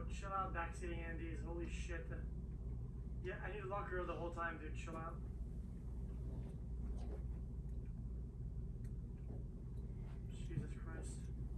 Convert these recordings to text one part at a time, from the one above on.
chill out, backseating Andes. Holy shit. Yeah, I need to lock her the whole time, dude. Chill out. Jesus Christ.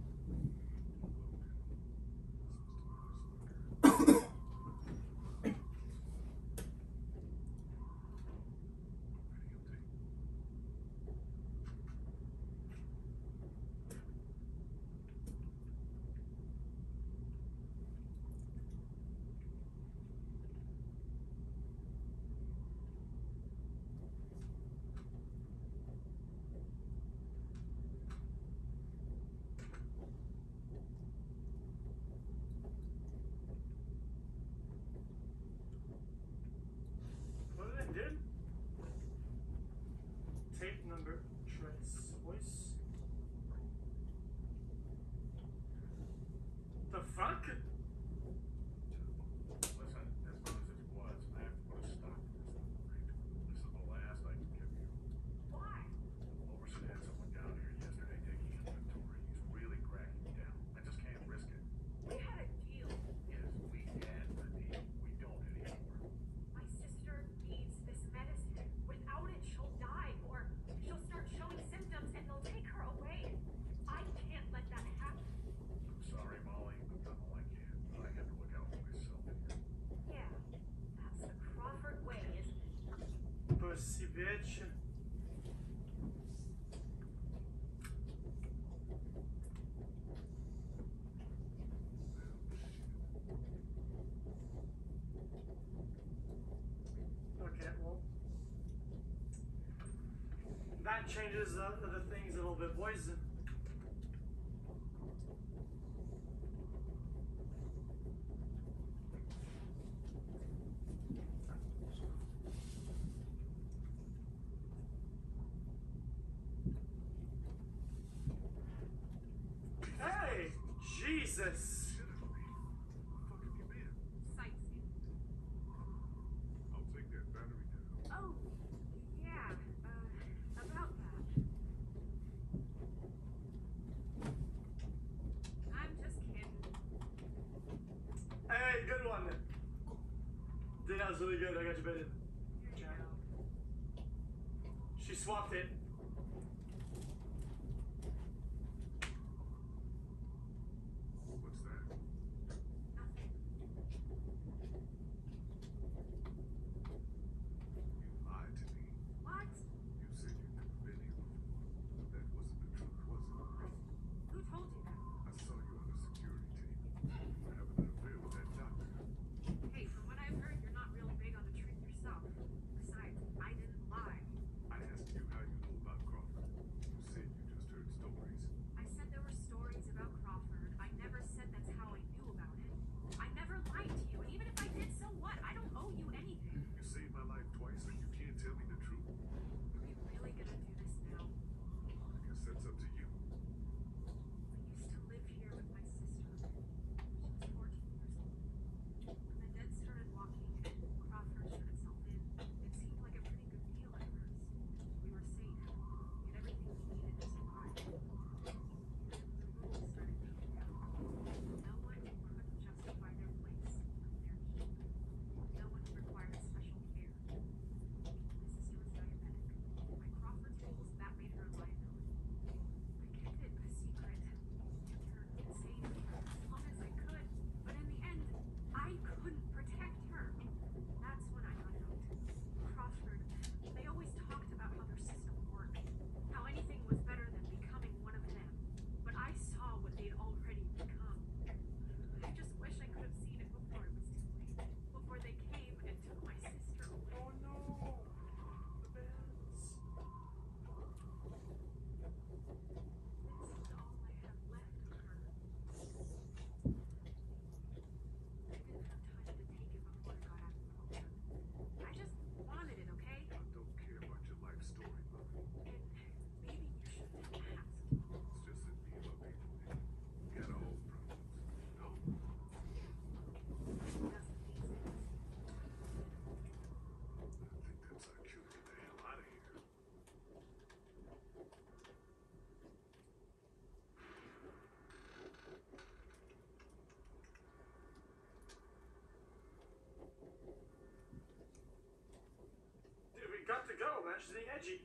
Dude, tape number trace voice. The fuck? Listen, as fun as it was, I have to put a stop to this thing, right? This is the last I can give you. Why? Overson had someone down here yesterday taking inventory. He's really cracking me down. I just can't risk it. We had a deal. Yes, we had a deal. We don't anymore. My sister needs this medicine. Without it, she'll die, or she'll start showing symptoms and they'll take her away. I can't let that happen. I'm sorry, Molly. I've done all I can, but I have to look out for myself here. Yeah, that's the Crawford way, isn't it? Pussy bitch. Okay, well, that changes the things a little bit, boys. Hey, Jesus. Where the fuck have you been? Sightseeing. I'll take that battery down. Oh, yeah, about that. I'm just kidding. Hey, good one. Dude, that was really good. I got you bedded. Here you go. She swapped it. What's that? Nothing. You lied to me. What? You said you'd never been here before. That wasn't the truth, was it? Who told you that? I saw you on the security tape. You were having an affair with that doctor. Hey, from what I've heard, you're not real big on the truth yourself. Besides, I didn't lie. I asked you how you girl, man. She's being edgy.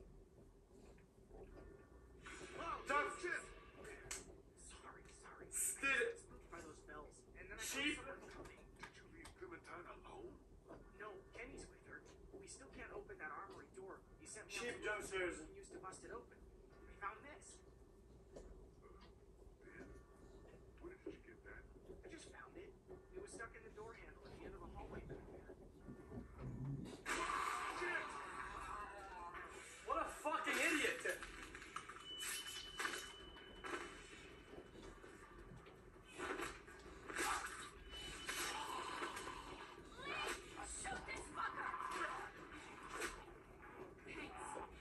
Oh, Don't- shit! Sorry. Still, Spooked by those bells. And then I Sheep. saw someone coming. Did you leave Clementine alone? No, Kenny's with her. We still can't open that armory door. He sent me Sheep out to look for jumpstairs. what we used to bust it open. We found this. Dan, where did you get that? I just found it. It was stuck in the door handle at the end of the hallway back there. Shit! What a fucking idiot! Shoot this fucker! Thanks.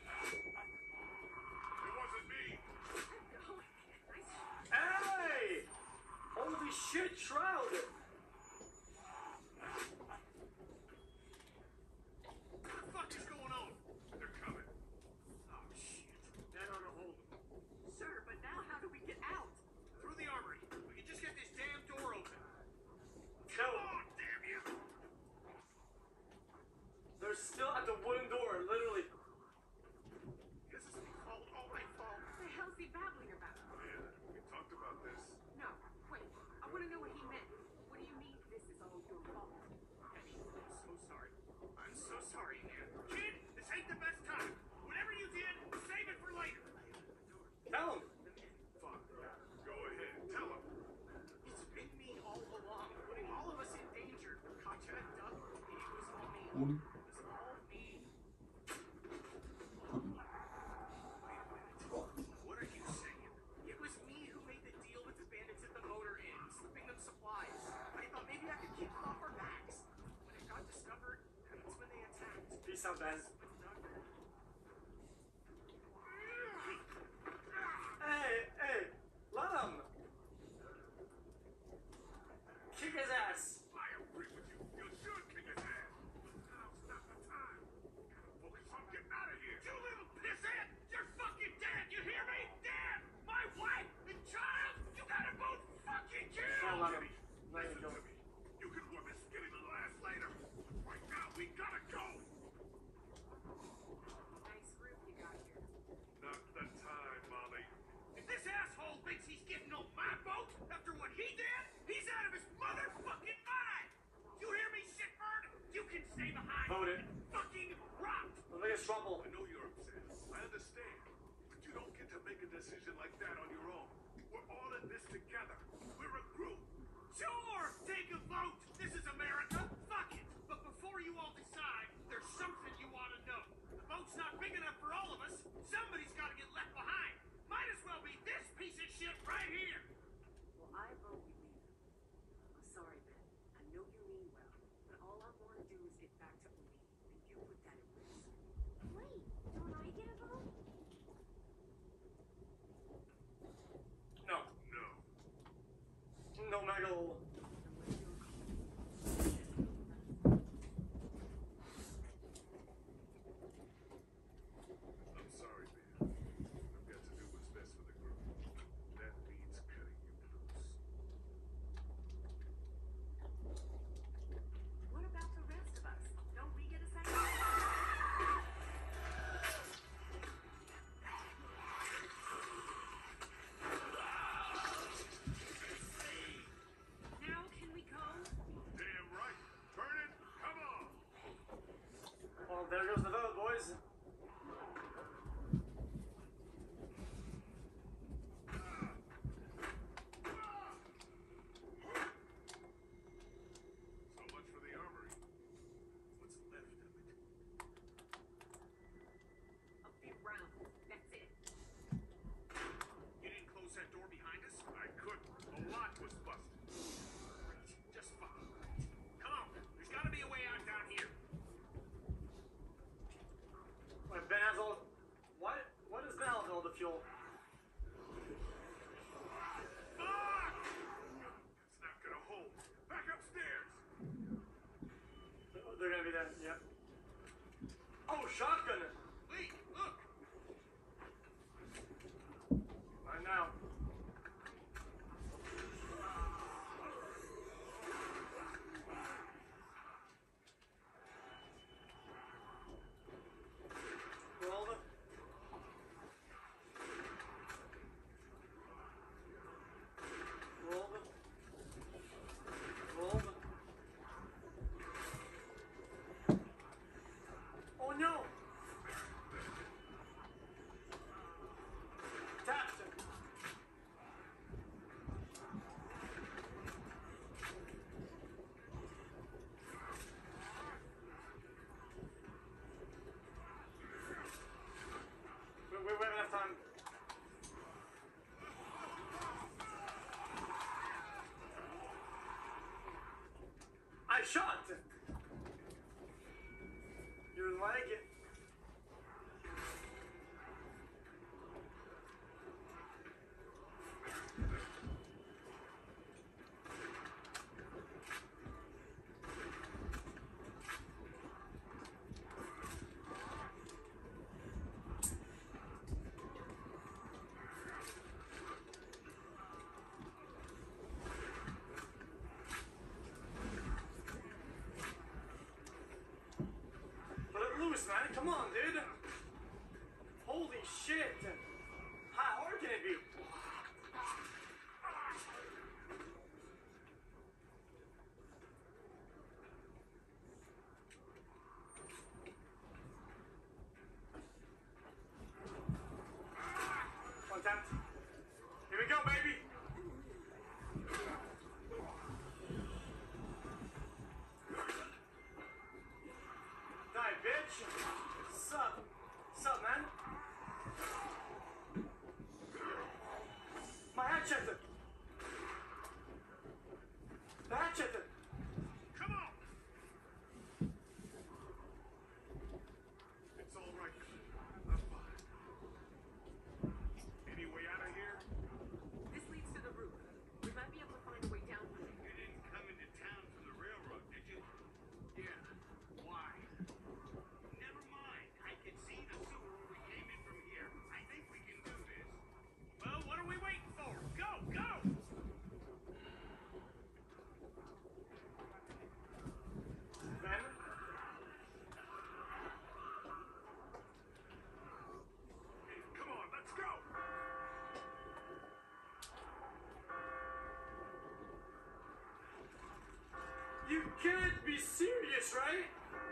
It wasn't me! Hey! Holy shit, Shroud! What the fuck is going on? They're coming. Oh, shit. That ought to hold them. Sir, but now how do we get out? Through the armory. We can just get this damn door open. Come on, damn you! They're still at the wooden door, literally. This isn't all my fault. What the hell's he babbling about? Man, we talked about this. No, wait. I want to know what he meant. What do you mean this is all your fault? Penny, I'm so sorry. I'm so sorry, man. Kid, this ain't the best time. Whatever you did, save it for later. Tell him. Fine. Go ahead. Tell him. It's been me all along, putting all of us in danger. Gotcha, duck. It was all me. It was all me. What are you saying? It was me who made the deal with the bandits at the motor inn, slipping them supplies. I thought maybe I could keep them off our backs. When it got discovered, that's when they attacked. Peace out, man. Hey, let him. Kick his ass. I agree with you. You should kick his ass. Now's not the time. Gotta focus on getting out of here. You little pissant! You're fucking dead! You hear me? Dead! My wife and child! You gotta both fucking kill! Don't let him. Let Listen him go. to me. You can whip his skinny little ass later. Right now, we gotta go. Nice group you got here. Not the time, Molly. If this asshole thinks he's getting on my boat after what he did, he's out of his motherfucking mind! You hear me, shitbird? You can stay behind Vote it. and fucking rot! Don't make us trouble. I know you're upset. I understand. But you don't get to make a decision like that on your own. We're all in this together. We're a group. Sure, take a vote. This is America. Fuck it. But before you all decide, there's something you ought to know. The boat's not big enough for all of us. Somebody's got to get left behind. Might as well be this piece of shit right here. Well, I vote we leave them. I'm sorry, Ben. I know you mean well, but all I want to do is get back to Odie, and you put that at risk. Wait, don't I get a vote? No. No. No, Megal. Unless you're called. I'm sorry, man. I've got to do what's best for the group. That means cutting you loose. What about the rest of us? Don't we get a say? Now can we go? Damn right. Vernon, come on. Well, there goes the vote, boys. So much for the armory. What's left of it? A few rounds. That's it. You didn't close that door behind us? I couldn't. A lot was busted. Great. Just fine. Come on. There's got to be a way out down here. Wait, Ben has all. What does Ben have all the fuel? Fuck! It's not gonna hold. Back upstairs. They're gonna be there. Yep. Oh, shotgun! Lee, look. Right now. I shot your leg. Man, come on, dude. Holy shit. How hard can it be? Contact. Here we go, baby. Die, bitch. Sup, man? My hatchet. The hatchet. Come on! It's all right. I'm fine. Any way out of here? This leads to the roof. We might be able to find a way down from You there. didn't come into town from the railroad, did you? Yeah. Why? Never mind. I can see the sewer when we came in from here. I think we can do this. Well, what are we waiting for? Go, go! Ben? Come on, let's go! You can't be serious, right?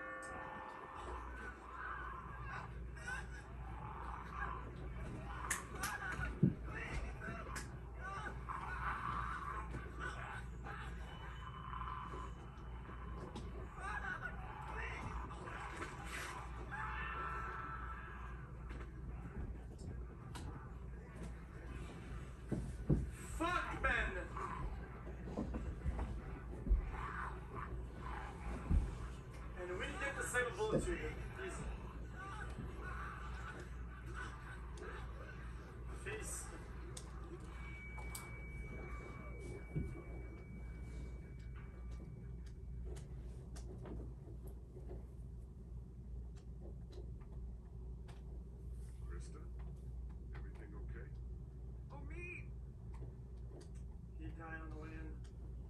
Fuck, Ben! And we get the same bullet to him. Face. Krista? Everything okay? Oh, me! He died on the way in.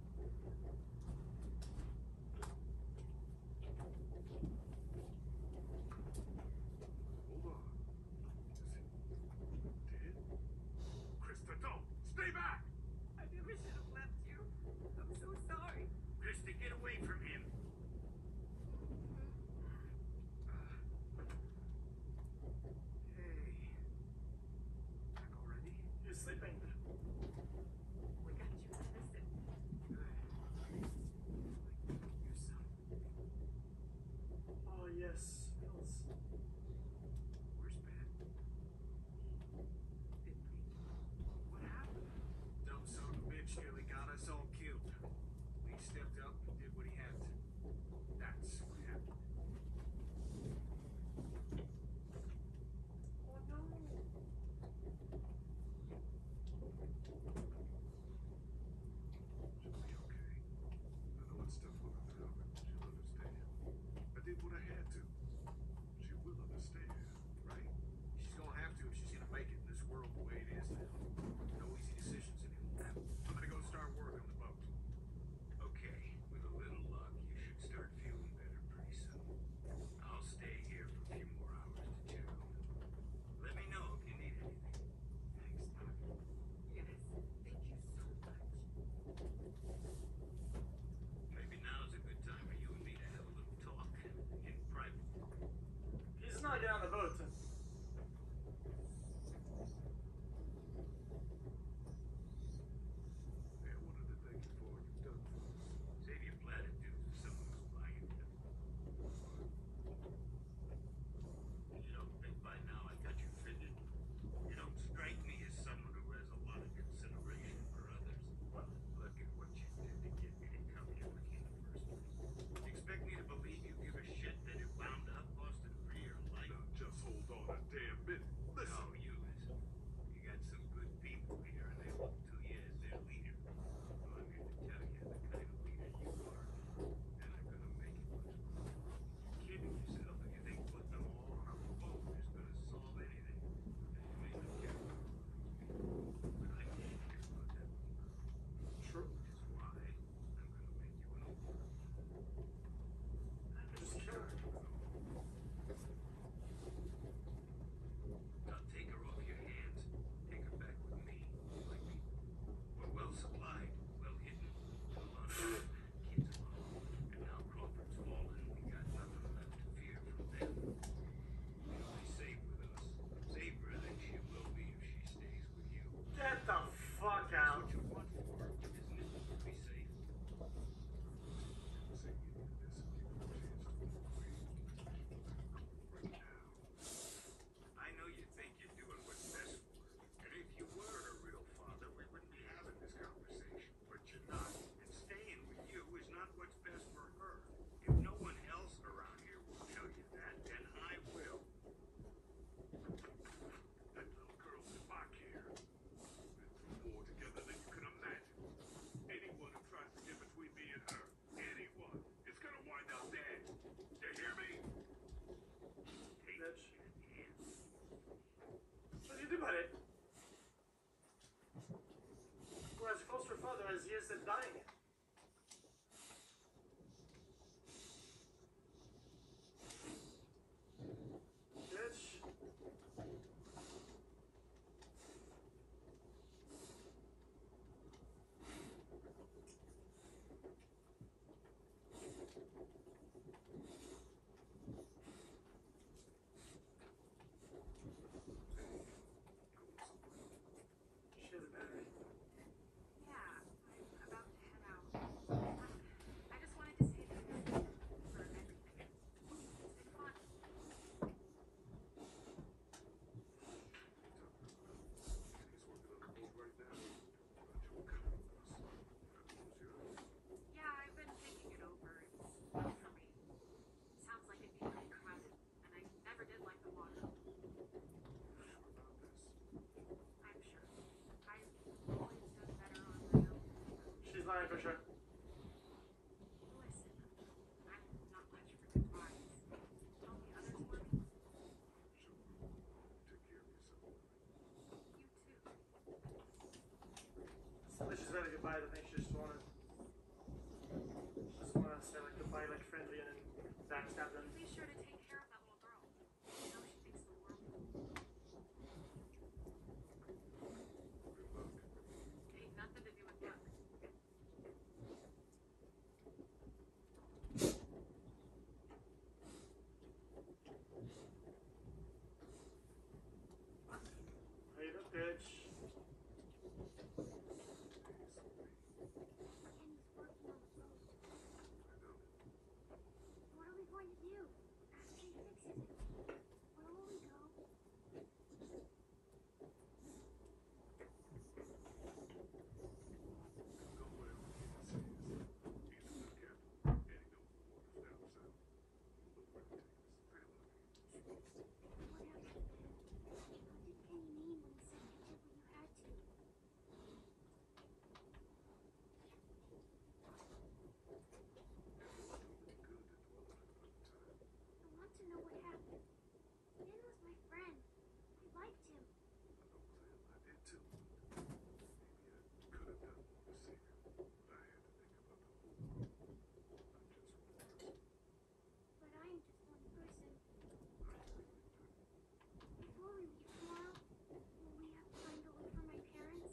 Hold on. Is he dead? Krista, don't! Stay back! I never should have left you. I'm so sorry. Krista, get away from him! Hey. Back already? You're sleeping. We got you medicine. You son. Oh, yes. Pills. Where's Ben? What happened? Dumb son of a bitch nearly got us all killed. Lee stepped up and did what he had to. That's what happened. Oh, no. She'll be okay. I know it's tough on her now, but she'll understand. I did what I had to. She will understand, right? She's gonna have to if she's gonna make it in this world the way it is now. No easy decisions anymore. I'm gonna go start work on the boat. Okay, with a little luck, you should start feeling better pretty soon. I'll stay here for a few more hours to check on it. Let me know if you need anything. Thanks, Doc. Yes, thank you so much. Maybe now's a good time for you and me to have a little talk in private. He's not getting on the boat. Hey, I wanted to thank you for all you've done for us. Save your platitudes for someone who's buying them. You don't think by now I got you figured? You don't strike me as someone who has a lot of consideration for others. Look at what you did to get me to come here with you in the first place. easiest at dying. Bitch. She has a battery. Yeah, I'm about to head out. I just wanted to say thank you for everything. It's been fun. Yeah, I've been thinking it over. It's not for me. Sounds like it'd be pretty crowded, and I never did like the water. I'm sure. I've always done better on my own. She's lying for sure. Listen, I'm not much for goodbyes. Don't the others want me? You too. Sounds like she's ready to goodbye. I think she just wanna say like goodbye, like friendly, and then backstab them. Be sure to take care of that little girl. I know she thinks the world of her. Ain't nothing to do with luck. Later, bitch. What are we going to do after she fixes it? Where will we go? What happened, Ben? What did Kenny mean when he said you did what you had to? I want to know what happened. Ben was my friend. I liked him. But I am just one person. Before we leave tomorrow, will we have time to look for my parents?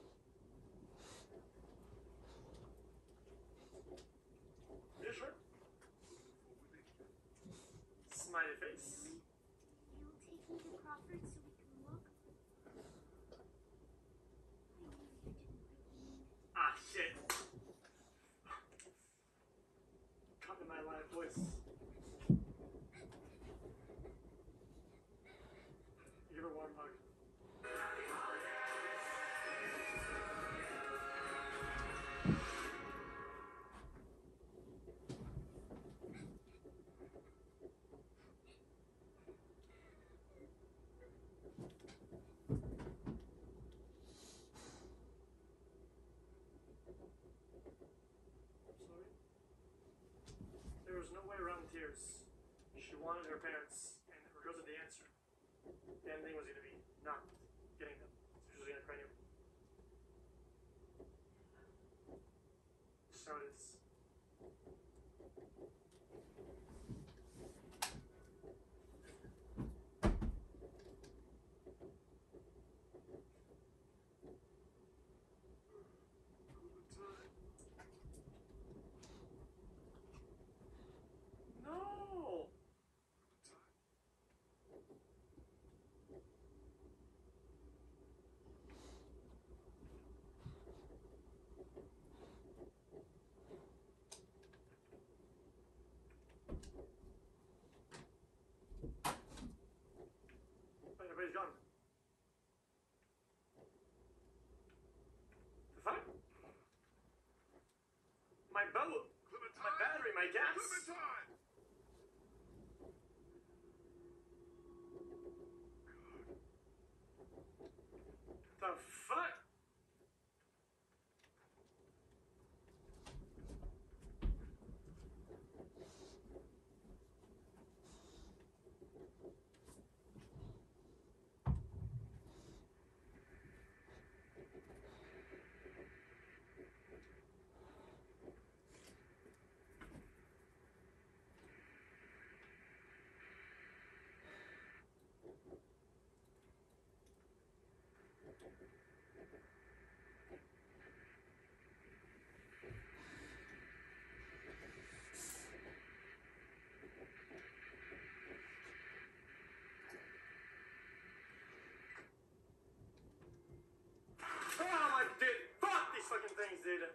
You sure? Smiley face. You'll take me to Crawford so we can look? I knew you didn't really mean it. Ah, shit. Come in my live voice. Give her a warm hug. Sorry. There was no way around tears. She wanted her parents, and regardless of the answer, the ending was going to be not getting them. So she was going to cry anyway. So it is. No! Everybody's gone. The fuck? My boat! My battery, my gas! Clementine! The fuck? Oh my dude, fuck these fucking things, dude.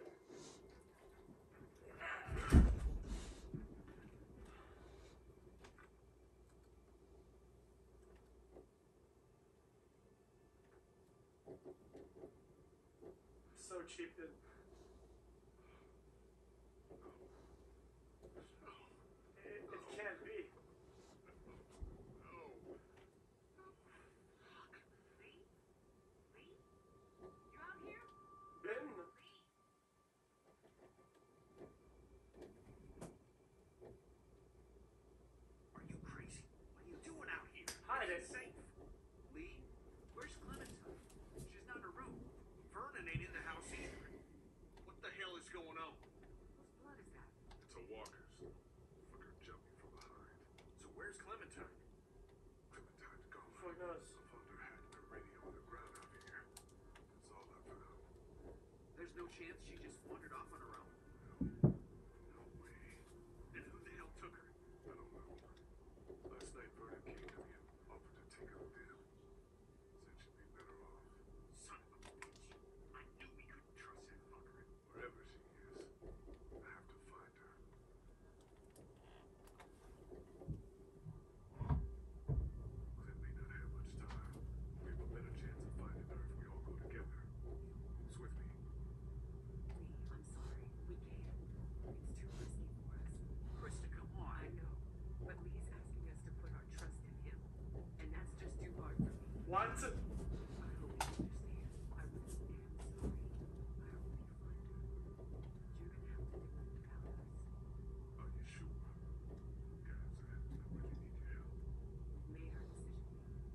So cheap, dude. It can't be. You out here? Ben. Are you crazy? What are you doing out here? Hide It's it. safe. Lee, where's Clementine? She's not in her room. Vernon ain't in the house either. What the hell is going on? Whose blood is that? It's a walker's. Fucker jumped me from behind. So where's Clementine? Clementine's gone. Fuck knows. I found her hat and a radio on the ground out here. That's all I found. There's no chance she just wandered off on her own. No way. And who the hell took her? I don't know. Last night Vernon came to me and offered to take her with him. Said she'd be better off. Son of a bitch. I knew we couldn't trust that fucker. Wherever she is, I have to find her. Clint may not have much time. We have a better chance of finding her if we all go together. Who's with me? Lee, I'm sorry. We can't. It's too risky for us. Krista, come on. I know. But Lee's asking us to put our trust in him. And that's just too hard for me. What? I hope you understand. I really am sorry. I hope you find her. You're gonna have to do it without us. Are you sure? Guys, I really need your help. We've made our decision.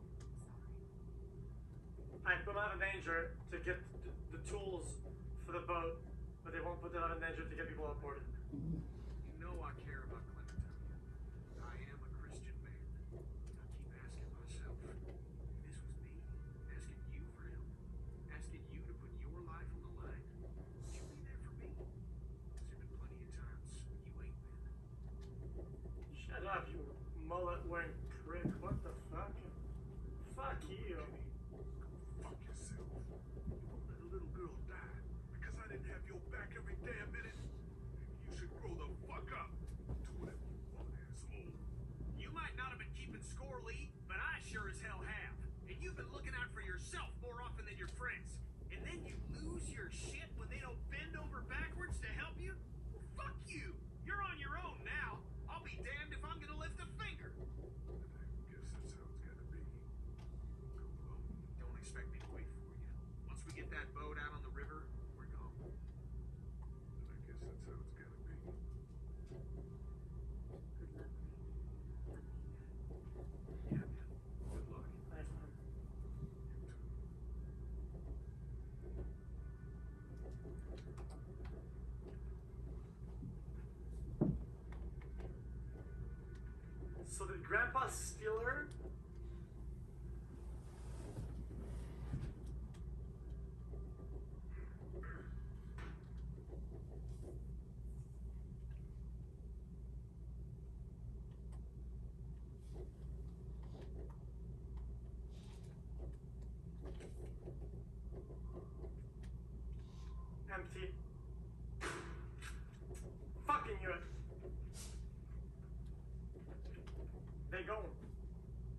Sorry. I put them out of danger to get the tools for the boat, but they won't put them out of danger to get people on board. You know I care about Clementine. I am a Christian man. I keep asking myself, if this was me, asking you for help, asking you to put your life on the line, would you be there for me? There's been plenty of times when you ain't been. Shut up, you mullet wearing prick. What the fuck? Fuck you. Fuck yourself. You won't let a little girl die because I didn't have your back every damn minute. Maybe you should grow the fuck up. Do whatever you want, asshole. You might not have been keeping score, Lee, but I sure as hell have. And you've been looking out for yourself more often than your friends. And then you lose your shit when they don't bend over backwards to help you? Well, fuck you. You're on your own now. I'll be damned if I'm gonna lift a finger. I guess that's how it's gotta be. Go alone. Don't expect me to wait for you. Once we get that boat out on the river, we're gone. And I guess that's how it's gotta be. Good luck, Lee. Let me Yeah, man. Good luck. Nice one. You too. So did Grandpa steal her? Empty. Fucking knew it. They going.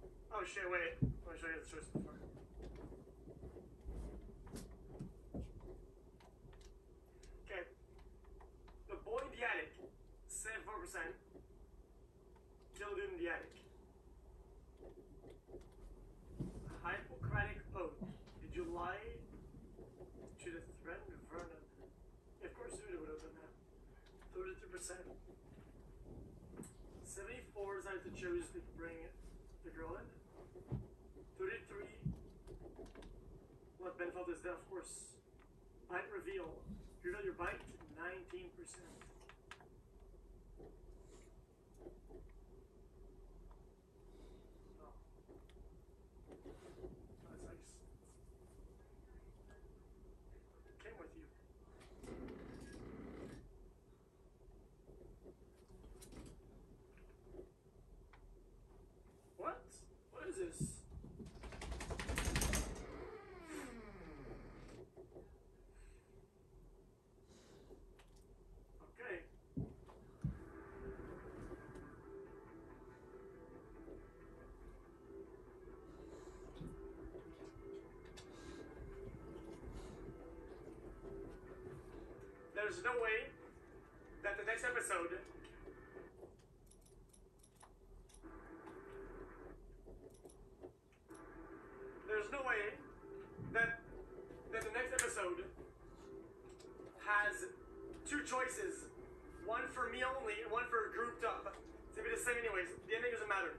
Oh shit, wait. Let me show you the choice before. Okay. The boy in the attic, 74%. Kill dude in the attic. Hippocratic oath. Did you lie to the threatened Vernon? Yeah, of course you would have done that. 33%. 74 decided to choose to bring the girl in. 33. What Ben felt is that, of course. Bite reveal. Reveal your bite, 19%. Oh. That's nice. Came with you. What? What is this? Okay. There's no way that the next episode has two choices. One for me only and one for grouped up. It's gonna be the same anyways. The ending doesn't matter.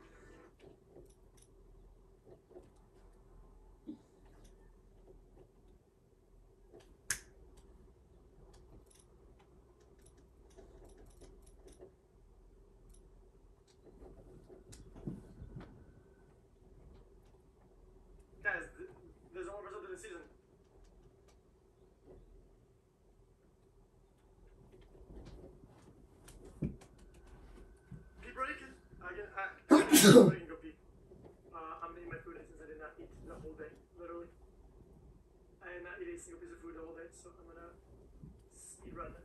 Guys, there's no more result of the season. Pee break? I can go pee. I'm eating my food since I did not eat the whole day, literally. I did not eat a single piece of food the whole day, so I'm gonna speed run.